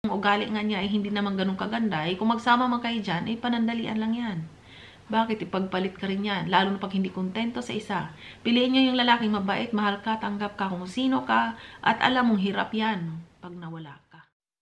ugali nga niya ay hindi naman ganun kaganda, eh, kung magsama man kayo dyan, ay panandalian lang yan. Bakit? Ipagpalit ka rin yan. Lalo na pag hindi kontento sa isa. Piliin nyo yung lalaking mabait, mahal ka, tanggap ka kung sino ka, at alam mong hirap yan pag nawala ka.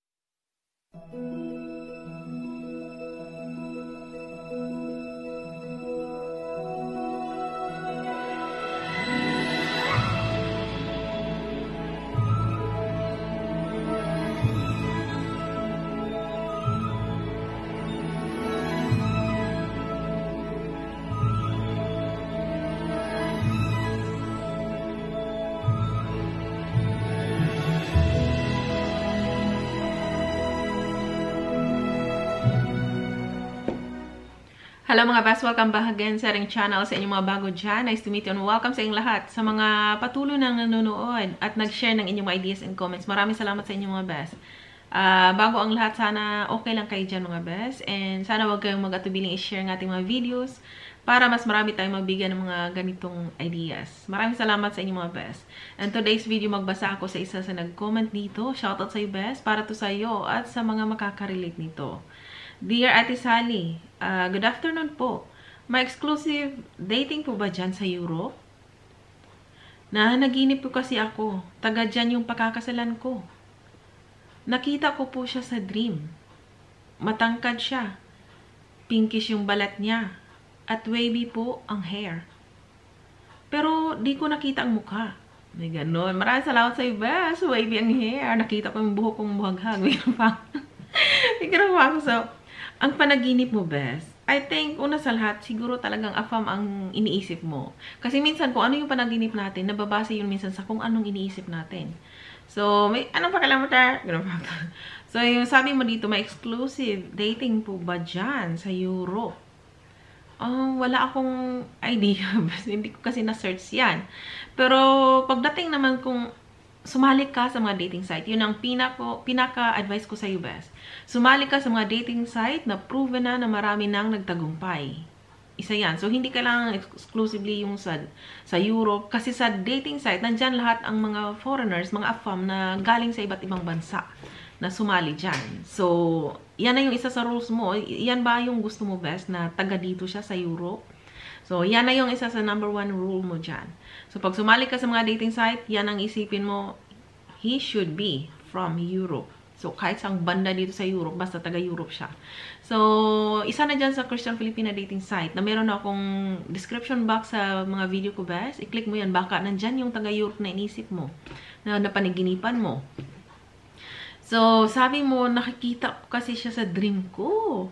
Hello mga best, welcome back again sa ating channel, sa inyong mga bago dyan. Nice to meet you and welcome sa inyong lahat. Sa mga patuloy nang nanonood at nag-share ng inyong ideas and comments, maraming salamat sa inyong mga best. Bago ang lahat, sana okay lang kayo dyan mga best. And sana wag kayong mag-atubiling i-share ng ating mga videos para mas marami tayong magbigyan ng mga ganitong ideas. Maraming salamat sa inyong mga best. And today's video, magbasa ako sa isa sa nag-comment dito. Shoutout sa iyo best, para to sa iyo at sa mga makaka-relate nito. Dear Ate Sally, good afternoon po. May exclusive dating po ba dyan sa Europe? Naginip po kasi ako. Taga dyan yung pakakasalan ko. Nakita ko po siya sa dream. Matangkad siya. Pinkish yung balat niya. At wavy po ang hair. Pero di ko nakita ang mukha. May ganon. Maraming salamat sa iyo, best. Wavy ang hair. Nakita ko yung buhok kong buhaghag. May gano'n pa ako. So, ang panaginip mo, best, I think, una sa lahat, siguro talagang afam ang iniisip mo. Kasi minsan, kung ano yung panaginip natin, nababase yun minsan sa kung anong iniisip natin. So, may, anong pakialaman? So, yung sabi mo dito, may exclusive dating po ba dyan sa Europe? Wala akong idea. Hindi ko kasi na-search yan. Pero, pagdating naman kung sumali ka sa mga dating site, yun ang pinaka-advice ko sa iyo, best. Sumali ka sa mga dating site na proven na marami nang nagtagumpay. Isa yan. So, hindi kailangan exclusively yung sa Europe. Kasi sa dating site, nandyan lahat ang mga foreigners, mga AFAM na galing sa iba't ibang bansa na sumali dyan. So, yan na yung isa sa rules mo. Yan ba yung gusto mo, best, na taga dito siya sa Europe? So, yan na yung isa sa number 1 rule mo dyan. So, pag sumali ka sa mga dating site, yan ang isipin mo, he should be from Europe. So, kahit saang banda dito sa Europe, basta taga-Europe siya. So, isa na dyan sa Christian Filipina dating site na meron akong description box sa mga video ko, best. I-click mo yan. Baka nandyan yung taga-Europe na inisip mo, na napaniginipan mo. So, sabi mo, nakikita ko kasi siya sa dream ko.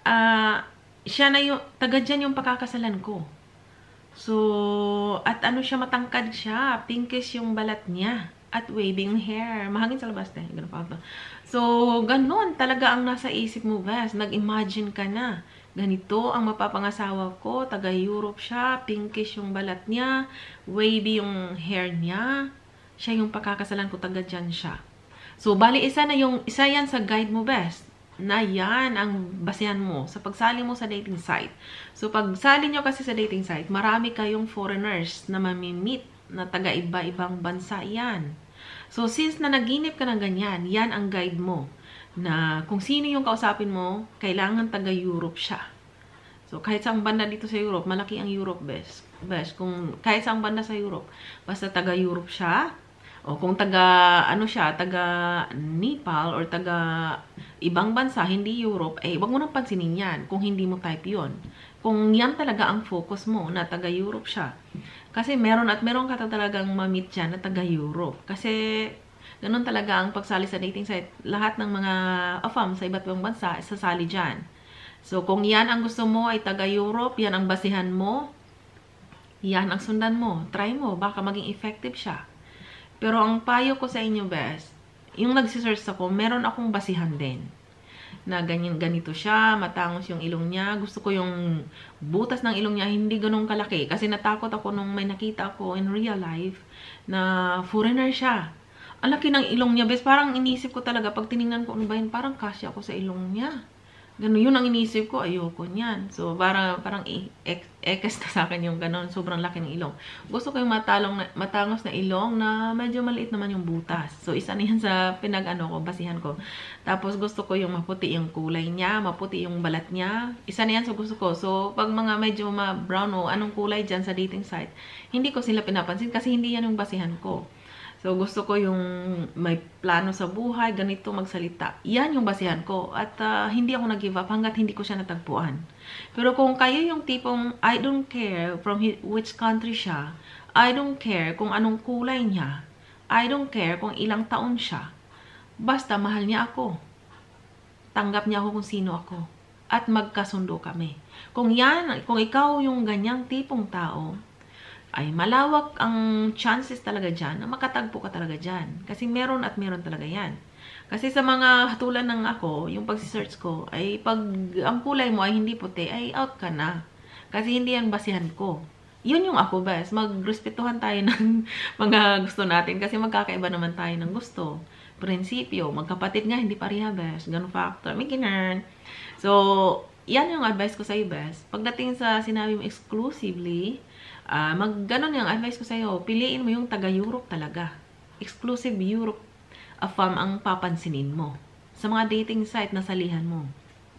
Siya na yung, taga dyan yung pakakasalan ko. So, at ano siya, matangkad siya. Pinkish yung balat niya. At waving hair. Mahangin sa labas, ganun pa ba? So, ganun talaga ang nasa isip mo, best. Nag-imagine ka na. Ganito ang mapapangasawa ko. Taga-Europe siya. Pinkish yung balat niya. Wavy yung hair niya. Siya yung pakakasalan ko. Taga dyan siya. So, bali, isa yan sa guide mo, best. Na yan ang basehan mo sa pagsali mo sa dating site. So, pagsali nyo kasi sa dating site, marami kayong foreigners na mamimit na taga iba-ibang bansa yan. So, since na naginip ka ng ganyan, yan ang guide mo. Na kung sino yung kausapin mo, kailangan taga-Europe siya. So, kahit saang banda dito sa Europe, malaki ang Europe, best. Kung kahit saang banda sa Europe, basta taga-Europe siya, o kung taga, ano siya, taga Nepal or taga ibang bansa, hindi Europe, eh, wag mo nang pansinin yan kung hindi mo type yon. Kung yan talaga ang focus mo, na taga Europe siya. Kasi meron ka talagang ma-meet dyan na taga Europe. Kasi ganun talaga ang pagsali sa dating site. Lahat ng mga AFAM sa iba't ibang bansa, sasali dyan. So, kung yan ang gusto mo ay taga Europe, yan ang basihan mo, yan ang sundan mo. Try mo, baka maging effective siya. Pero ang payo ko sa inyo, best, yung nagsisearch ako, meron akong basihan din. Na ganito siya, matangos yung ilong niya. Gusto ko yung butas ng ilong niya, hindi ganun kalaki. Kasi natakot ako nung may nakita ako in real life na foreigner siya. Ang laki ng ilong niya, best. Parang inisip ko talaga, pag tinignan ko ano ba yun, parang kasya ako sa ilong niya. Ganun, yun ang inisip ko, ayoko niyan. So, parang ekes na sa akin yung ganun, sobrang laki ng ilong. Gusto ko yung matangos na ilong na medyo maliit naman yung butas. So, isa na yan sa basihan ko. Tapos, gusto ko yung maputi yung kulay niya, maputi yung balat niya. Isa na yan sa gusto ko. So, pag mga medyo brown o anong kulay dyan sa dating site, hindi ko sila pinapansin kasi hindi yan yung basihan ko. So, gusto ko yung may plano sa buhay, ganito magsalita. Yan yung basihan ko. At hindi ako nag-give up hanggat hindi ko siya natagpuan. Pero kung kayo yung tipong, I don't care from which country siya, I don't care kung anong kulay niya, I don't care kung ilang taon siya, basta mahal niya ako. Tanggap niya ako kung sino ako. At magkasundo kami. Kung ikaw yung ganyang tipong tao, ay malawak ang chances talaga dyan na makatagpo ka talaga dyan. Kasi meron at meron talaga yan. Kasi sa mga hatulan ng ako, yung pag-search ko, ay pag ang kulay mo ay hindi puti, ay out ka na. Kasi hindi yan basihan ko. Yun yung ako, bes. Magrespetuhan tayo ng mga gusto natin kasi magkakaiba naman tayo ng gusto. Prinsipyo, magkapatid nga, hindi pareha, bes. Ganun factor. May ginan. So, yan yung advice ko sa'yo, bes. Pagdating sa sinabi mo exclusively, ganon yung advice ko sa'yo, piliin mo yung taga-Europe talaga. Exclusive Europe ang papansinin mo. Sa mga dating site na salihan mo.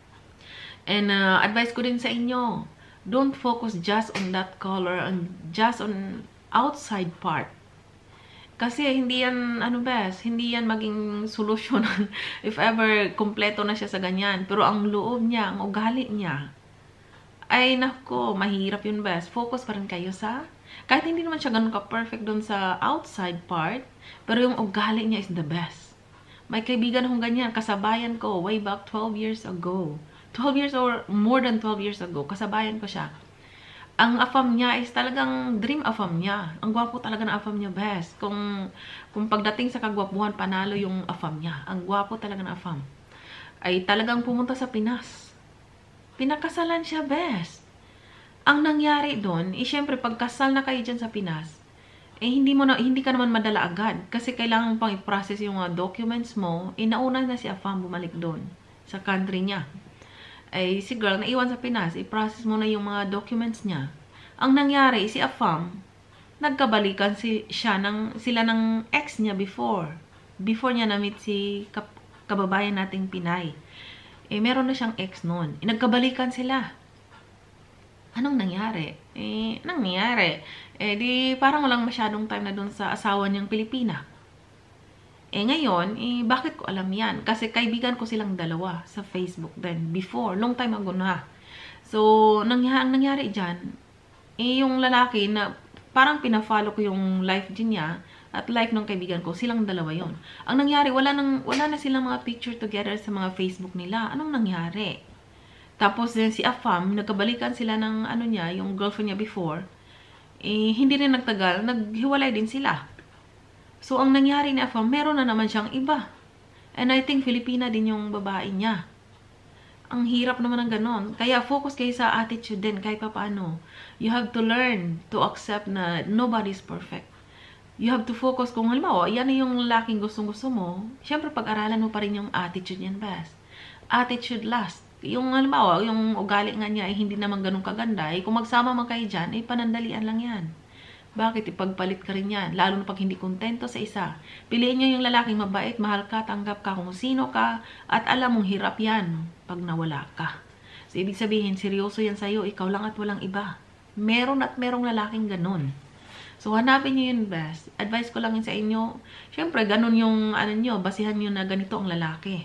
And advice ko din sa inyo, don't focus just on that color and just on outside part. Kasi hindi yan, hindi yan maging solusyon if ever kompleto na siya sa ganyan. Pero ang loob niya, ang ugali niya, ay nako, mahirap yun, bes. Focus pa rin kayo sa, kahit hindi naman siya ganun ka-perfect dun sa outside part, pero yung ugali niya is the best. May kaibigan akong ganyan, kasabayan ko, way back 12 years ago. 12 years or more than 12 years ago, kasabayan ko siya. Ang afam niya is talagang dream afam niya. Ang gwapo talaga ng afam niya, best. Kung pagdating sa kagwapuhan, panalo yung afam niya. Ang gwapo talaga ng afam. Ay talagang pumunta sa Pinas. Pinakasalan siya, best. Ang nangyari doon, syempre pagkasal na kayo dyan sa Pinas, hindi ka naman madala agad. Kasi kailangan pang i-process yung documents mo. Nauna na si Afam bumalik doon sa country niya. Si girl naiwan sa Pinas, i-process mo na yung mga documents niya. Ang nangyari, si Afam, nagkabalikan sila ng ex niya before. Before niya na-meet si kababayan nating Pinay. Meron na siyang ex noon. Nagkabalikan sila. Anong nangyari? Di parang walang masyadong time na doon sa asawa niyang Filipina. Ngayon, bakit ko alam yan? Kasi kaibigan ko silang dalawa sa Facebook then before, long time ago na. So, ang nangyari dyan, yung lalaki na parang pina-follow ko yung life din niya, at life ng kaibigan ko, silang dalawa yon. Ang nangyari, wala na silang mga picture together sa mga Facebook nila. Anong nangyari? Tapos din si Afam, nagkabalikan sila ng yung girlfriend niya before. Hindi rin nagtagal, naghiwalay din sila. So, ang nangyari ni Afam, meron na naman siyang iba. And I think Filipina din yung babae niya. Ang hirap naman ng ganon. Kaya focus kayo sa attitude din, kahit pa paano. You have to learn to accept na nobody's perfect. You have to focus kung halimbawa, yan na yung lalaking gustong-gusto mo, syempre pag-aralan mo pa rin yung attitude niyan, best. Attitude last. Yung halimbawa, yung ugali nga niya ay hindi naman ganun kaganda, kung magsama man kayo dyan, panandalian lang yan. Bakit? Ipagpalit ka rin yan. Lalo na pag hindi kontento sa isa. Piliin nyo yung lalaking mabait, mahal ka, tanggap ka kung sino ka, at alam mong hirap yan pag nawala ka. So, ibig sabihin, seryoso yan sa'yo, ikaw lang at walang iba. Meron at merong lalaking ganun. So, hanapin nyo yun, best. Advice ko lang yun sa inyo. Siyempre, ganun yung, basihan nyo na ganito ang lalaki.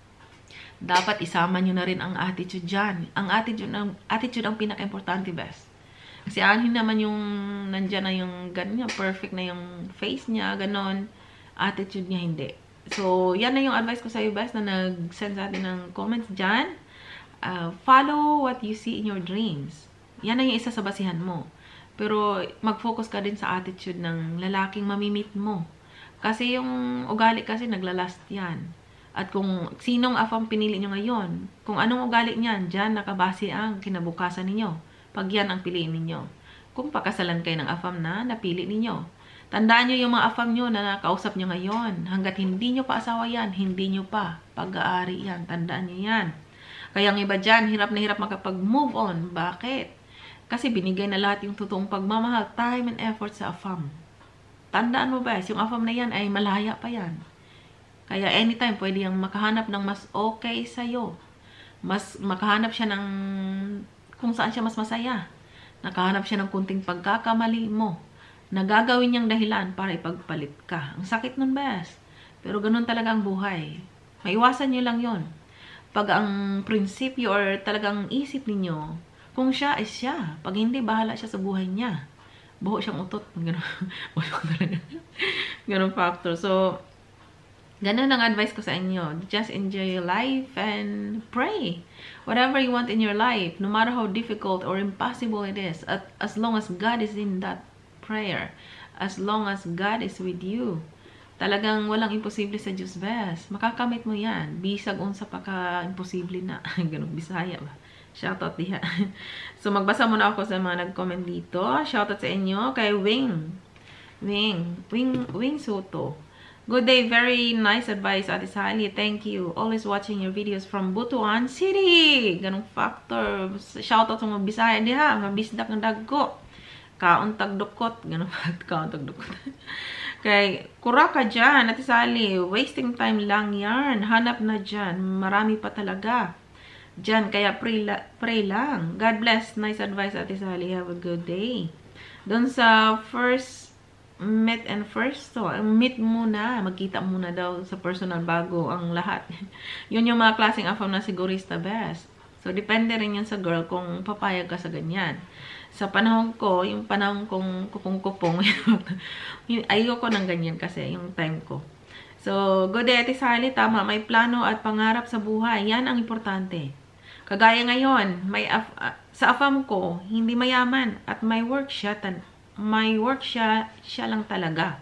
Dapat isama nyo na rin ang attitude dyan. Ang attitude ang pinaka-importante, best. Kasi anin naman yung, nandyan na yung, ganyan, perfect na yung face niya, ganon. Attitude niya, hindi. So, yan na yung advice ko sa iyo, best, na nag-send sa atin ng comments dyan. Follow what you see in your dreams. Yan na yung isa sa basihan mo. Pero, mag-focus ka din sa attitude ng lalaking mamimit mo. Kasi yung ugali kasi naglalast yan. At kung sinong afam pinili nyo ngayon, kung anong ugali niyan, dyan nakabase ang kinabukasan ninyo. Pag yan ang piliin ninyo. Kung pakasalan kayo ng afam na napili ninyo. Tandaan nyo yung mga afam nyo na nakausap nyo ngayon. Hanggat hindi nyo pa asawa yan, hindi nyo pa pag-aari yan. Tandaan nyo yan. Kaya ang iba dyan, hirap na hirap makapag-move on. Bakit? Kasi binigay na lahat yung totoong pagmamahal, time and effort sa afam. Tandaan mo ba, yung afam na yan ay malaya pa yan. Kaya anytime, pwede yung makahanap ng mas okay sa'yo. Mas makahanap siya ng kung saan siya mas masaya. Nakahanap siya ng kunting pagkakamali mo. Nagagawin niyang dahilan para ipagpalit ka. Ang sakit nun, bes. Pero ganun talaga ang buhay. Maiwasan niyo lang yon. Pag ang prinsipyo or talagang isip ninyo, kung siya is siya. Pag hindi, bahala siya sa buhay niya. Buho siyang utot. Ganun. Ganun factor. So, ganun ang advice ko sa inyo. Just enjoy your life and pray. Whatever you want in your life, no matter how difficult or impossible it is, as long as God is in that prayer, as long as God is with you, talagang walang imposible sa Diyos, bes. Makakamit mo yan. Bisag unsa pa ka imposible na. Ganun, Bisaya ba? Shoutout diha. So, magbasa muna ako sa mga nag-comment dito. Shoutout sa inyo kay Wing Soto. Good day, very nice advice, Ate Sally. Thank you. Always watching your videos from Butuan City. Ganong factor. Shoutout sa mga Bisaya diha. Mabisdak ng dagko. Kaon tagdukot. Ganong factor. Kaon tagdukot. Kay, kura ka dyan, Ate Sally. Wasting time lang yan. Hanap na dyan. Marami pa talaga. Dyan, kaya pray lang. God bless. Nice advice, Ate Sally. Have a good day. Doon sa meet muna. Magkita muna daw sa personal bago ang lahat. Yun yung mga klaseng afam na sigurista, best. So, depende rin yan sa girl kung papayag ka sa ganyan. Sa panahon ko, yung panahon kong kupong-kupong, ayoko ng ganyan kasi, yung time ko. So, good day, Ate Sally. Tama, may plano at pangarap sa buhay. Yan ang importante. Kagaya ngayon, sa afam ko, hindi mayaman at may work siya lang talaga.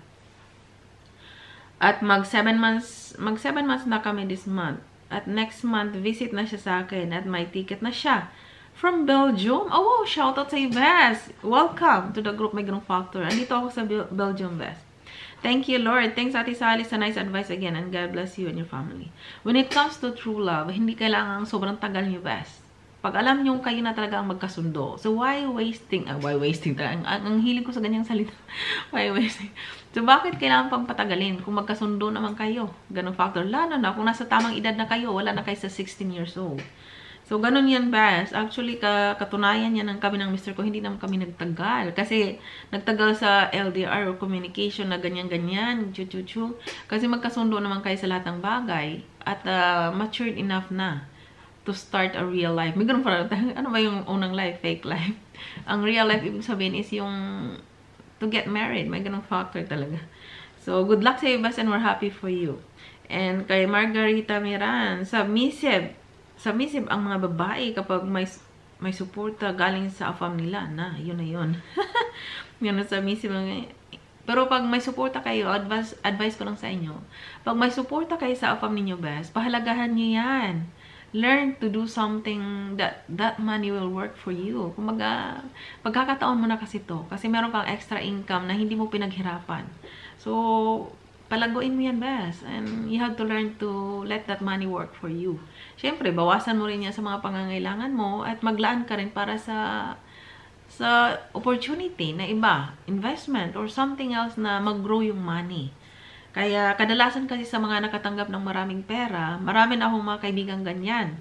At mag 7 months na kami this month. At next month, visit na siya sa akin at may ticket na siya. From Belgium? Oh, wow, shoutout sa iyo, Bes. Welcome to the group May Ganong Factor. Andito ako sa Belgium, Bes. Thank you, Lord. Thanks, Ate Sally, sa nice advice again. And God bless you and your family. When it comes to true love, hindi kailangan sobrang tagal niyo, Bes. Pag alam niyo kayo na talaga ang magkasundo. So, why wasting? Why wasting? Ang hilig ko sa ganyang salita. Why wasting? So, bakit kailangan pang patagalin? Kung magkasundo naman kayo. Ganong factor. Lalo na, kung nasa tamang edad na kayo, wala na kayo sa 16 years old. So, ganun yan, Bes. Actually, katunayan yan ng kami ng Mr. ko, hindi naman kami nagtagal. Kasi, nagtagal sa LDR or communication na ganyan-ganyan, chu-chu-chu. Kasi magkasundo naman kayo sa lahat ng bagay. At matured enough na to start a real life. May ganun pa rin. Ano ba yung unang life? Fake life. Ang real life, ibig sabihin, is yung to get married. May ganung factor talaga. So, good luck sa iyo, Bes, and we're happy for you. And kay Margarita Miran, submissive ang mga babae kapag may suporta galing sa afam nila. Yun na yun. Yun na submissive. Pero pag may suporta kayo, advice ko lang sa inyo, pag may suporta kayo sa afam ninyo, Bes, pahalagahan nyo yan. Learn to do something that money will work for you. Kumaga, pagkakataon mo na kasi to. Kasi meron kang extra income na hindi mo pinaghirapan. So, palaguin mo yan, Bes. And you have to learn to let that money work for you. Siyempre, bawasan mo rin yan sa mga pangangailangan mo at maglaan ka rin para sa opportunity na iba, investment or something else na mag-grow yung money. Kaya kadalasan kasi sa mga nakatanggap ng maraming pera, marami na akong mga kaibigan ganyan.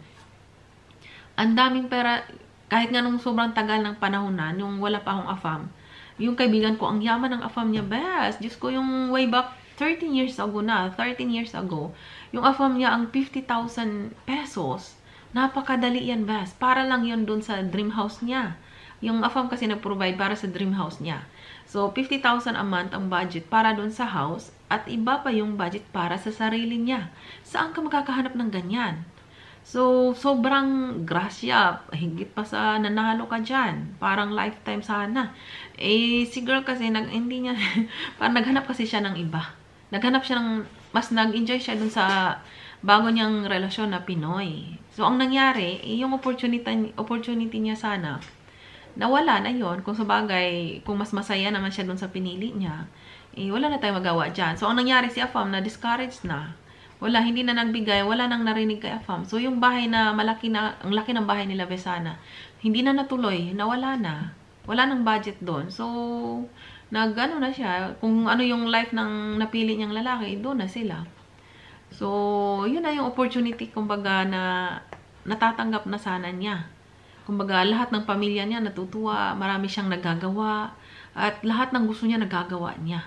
Ang daming pera, kahit nga nung sobrang tagal ng panahon na, nung wala pa akong afam, yung kaibigan ko, ang yaman ng afam niya, Bes. Diyos ko, yung way back 13 years ago, yung afam niya ang 50,000 pesos. Napakadali yan, Bes. Para lang yun dun sa dream house niya. Yung afam kasi nag-provide para sa dream house niya. So, 50,000 a month ang budget para dun sa house at iba pa yung budget para sa sarili niya. Saan ka makakahanap ng ganyan? So, sobrang grasya. Higit pa sa nanalo ka dyan. Parang lifetime sana. Si girl kasi, hindi niya, parang naghanap kasi siya ng iba. Naghanap siya mas nag-enjoy siya dun sa bago niyang relasyon na Pinoy. So, ang nangyari, yung opportunity niya sana, nawala na yon. Kung sabagay, kung mas masaya naman siya dun sa pinili niya, wala na tayong magawa dyan. So, ang nangyari si Afam, na-discouraged na. Wala, hindi na nagbigay, wala nang narinig kay Afam. So, yung bahay na malaki na, ang laki ng bahay nila Besana, hindi na natuloy, nawala na. Wala nang budget doon. So, nag-ano na siya, kung ano yung life ng napili niyang lalaki, doon na sila. So, yun na yung opportunity, kumbaga, na natatanggap na sana niya. Kumbaga, lahat ng pamilya niya natutuwa, marami siyang nagagawa, at lahat ng gusto niya nagagawa niya.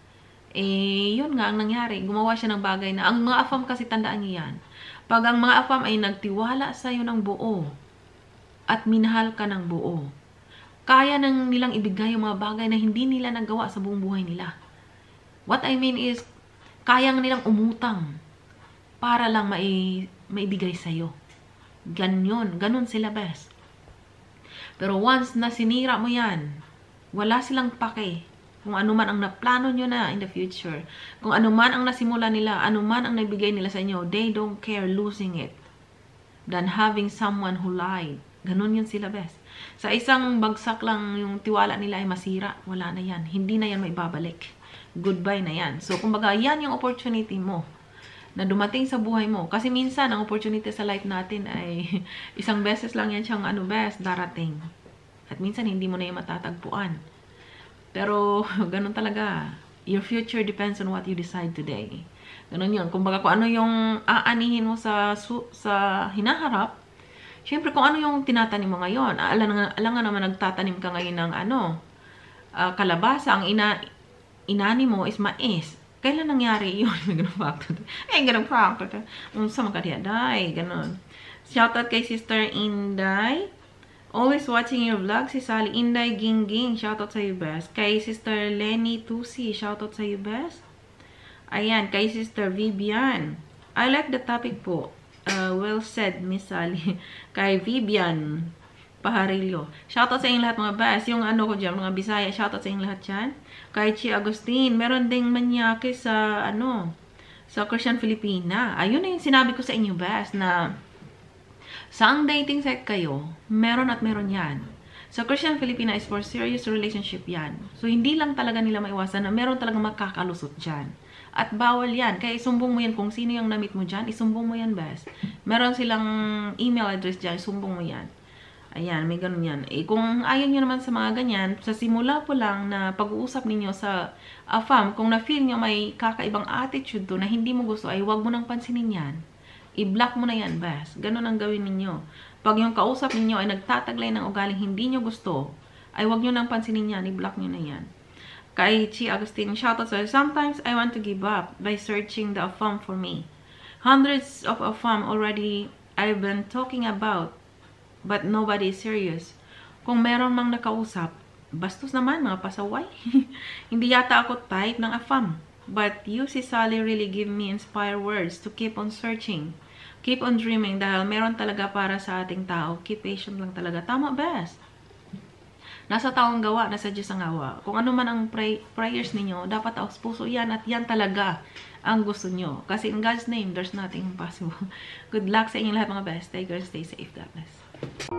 Yun nga ang nangyari. Gumawa siya ng bagay na, ang mga Afam kasi tandaan niyo yan. Pag ang mga Afam ay nagtiwala sa'yo ng buo, at minahal ka ng buo, kaya nang nilang ibigay yung mga bagay na hindi nila nagawa sa buong buhay nila. What I mean is, kaya nilang umutang para lang maibigay sa'yo. Ganon sila best. Pero once na sinira mo yan, wala silang pake. Kung ano man ang naplano nyo na in the future, kung ano man ang nasimula nila, ano man ang naibigay nila sa inyo, they don't care losing it than having someone who lied. Ganon yun sila best. Sa isang bagsak lang yung tiwala nila ay masira, wala na yan. Hindi na yan maibabalik. Goodbye na yan. So, kumbaga, yan yung opportunity mo na dumating sa buhay mo. Kasi minsan, ang opportunity sa life natin ay isang beses lang yan siyang best, darating. At minsan, hindi mo na yung matatagpuan. Pero, ganun talaga. Your future depends on what you decide today. Ganun yun. Kumbaga, kung ano yung aanihin mo sa hinaharap, syempre, kung ano yung tinatanim mo ngayon. Alam nga naman, nagtatanim ka ngayon ng kalabasa. Ang inani mo is mais. Kailan nangyari yun? Ganun factor. Ganun factor. Sa makadiaday. Ganun. Shoutout kay Sister Inday. Always watching your vlog, si Sally Inday Gingging, shoutout sa iyo, best. Kay Sister Lenny Tusi, shoutout sa iyo, best. Ayan, kay Sister Vivian. I like the topic po. Well said, Miss Sally. Kay Vivian Paharillo. Shoutout sa inyong lahat, mga best. Yung ko dyan, mga Bisaya, shoutout sa inyong lahat dyan. Kay Chi Agustin, meron ding manyake sa, sa Christian Filipina. Ayun na yung sinabi ko sa inyo, best, na saang dating site kayo, meron at meron yan. So, Christian Filipina is for serious relationship yan. So, hindi lang talaga nila maiwasan na meron talaga makakalusot dyan. At bawal yan. Kaya isumbong mo yan kung sino yung na-meet mo dyan. Isumbong mo yan, best. Meron silang email address dyan. Isumbong mo yan. Ayan, may ganun yan. Kung ayaw nyo naman sa mga ganyan, sa simula po lang na pag-uusap ninyo sa AFAM, kung na-feel nyo may kakaibang attitude to na hindi mo gusto, ay huwag mo nang pansinin yan. I-block mo na yan, best. Ganun ang gawin ninyo. Pag yung kausap ninyo ay nagtataglay ng ugaling hindi nyo gusto, ay huwag nyo nang pansinin yan. I-block nyo na yan. Kay Chi Agustin, shoutout sa sometimes I want to give up by searching the AFAM for me. Hundreds of AFAM already I've been talking about, but nobody is serious. Kung meron mang nakausap, bastos naman, mga pasaway. Hindi yata ako type ng AFAM. But you, si Sally, really give me inspired words to keep on searching. Keep on dreaming dahil meron talaga para sa ating tao. Keep patient lang talaga. Tama, best. Nasa tao ang gawa, nasa Diyos ang gawa. Kung ano man ang prayers ninyo, dapat aus puso yan at yan talaga ang gusto nyo. Kasi in God's name, there's nothing impossible. Good luck sa inyong lahat, mga best. Stay good, stay safe. God bless.